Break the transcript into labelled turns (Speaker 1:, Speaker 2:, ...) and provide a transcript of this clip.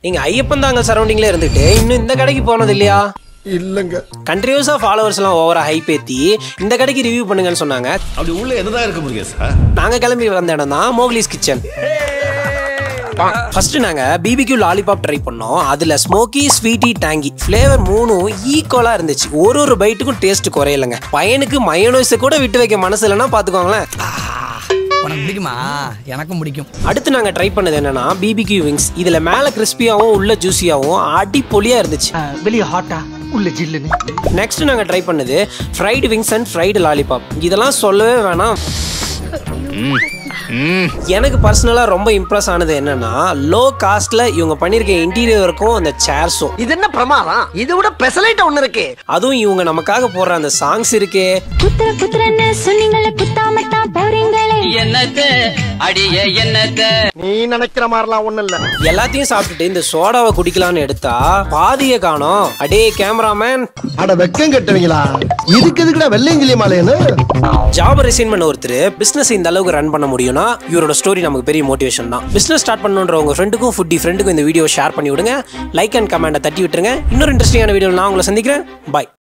Speaker 1: நீங்க ஐயப்பன் தாங்கல் சரௌண்டிங்ல இருந்துட்டு இன்னும் இந்த கடைக்கு போனது இல்லையா?
Speaker 2: இல்லங்க.
Speaker 1: கண்டினியூஸா ஃபாலோவர்ஸ் எல்லாம் ஓவரா ஹைப் ஏத்தி இந்த கடைக்கு ரிவ்யூ பண்ணுங்கன்னு சொன்னாங்க.
Speaker 3: அப்படி உள்ள என்னதான் இருக்கு முருகேஷ்?
Speaker 1: நாங்க கிளம்பி வந்த இடம் தான் மோக்லிஸ் கிச்சன். ஃபர்ஸ்ட் நாங்க பிபிக்யூ லாலிபாப் ட்ரை பண்ணோம். அதுல ஸ்மோக்கி, ஸ்வீட்டி, டாங்கி ஃபிளேவர் மூணும் ஈக்குவலா இருந்துச்சு. ஒரு பைட்டுக்கும் டேஸ்ட் குறையலங்க. பையனுக்கு மயோனைஸ் கூட விட்டு வைக்க மனசு இல்லைன்னா பாத்துக்கோங்களேன்.
Speaker 4: உனக்கு பிடிக்குமா? எனக்கும் பிடிக்கும்.
Speaker 1: அடுத்து நாங்க ட்ரை பண்ணது என்னன்னா பிபிக்யூ விங்ஸ். இதுல மேல கிறிஸ்பியாவும் உள்ள ஜூசியாவும் அடிப்பொலியா இருந்துச்சு.
Speaker 5: வெளிய ஹாட்டா உள்ள ஜில்லுன்னு.
Speaker 1: நெக்ஸ்ட் நாங்க ட்ரை பண்ணது fried wings and fried lollipop. இதெல்லாம் சொல்லவே வேணாம். எனக்கு பர்சனலா ரொம்ப இம்ப்ரெஸ் ஆனது என்னன்னா லோ காஸ்ட்ல இவங்க பண்ணிருக்க இன்டீரியருக்கும் அந்த சேர்ஸும்.
Speaker 5: இது என்ன பிரமாதம்? இதை விட பெசலைட் ஒண்ணு இருக்கு.
Speaker 1: அதுவும் இவங்க நமக்காக போடுற அந்த சாங்ஸ் இருக்கே.
Speaker 6: குத்துற குத்துறன்னு சொன்னீங்களே குத்தாமட்டா போறீங்களே
Speaker 7: என்னது அடியே என்னது.
Speaker 5: நீ நினைக்கிற மாதிரிலாம் ஒண்ணு இல்ல.
Speaker 1: எல்லாத்தையும் சாப்பிட்டுட்டு இந்த சோடாவை குடிக்கலாம்னு எடுத்தா பாதிய காணோம். அடே கேமராமேன்,
Speaker 2: அட வெக்கம் கட்டுவீங்களா? இதுக்கு எதுக்குடா வெள்ளையங்கிலி மாலையன்னு?
Speaker 1: ஜாப் ரிசைன் பண்ண ஒருத்தர் பிசினஸ் இந்த அளவுக்கு ரன் பண்ண முடியும்னா இவரோட ஸ்டோரி நமக்கு பெரிய மோட்டிவேஷன் தான். பிசினஸ் ஸ்டார்ட் பண்ணணுன்ற உங்க ஃப்ரெண்டுக்கும் ஃபுட்டி ஃப்ரெண்டுக்கும் இந்த வீடியோ ஷேர் பண்ணி விடுங்க. லைக் அண்ட் கமெண்ட்டை தட்டி விட்டுருங்க. இன்னொரு இன்ட்ரெஸ்டிங்கான வீடியோ நான் உங்களை சந்திக்கிறேன். பாய்.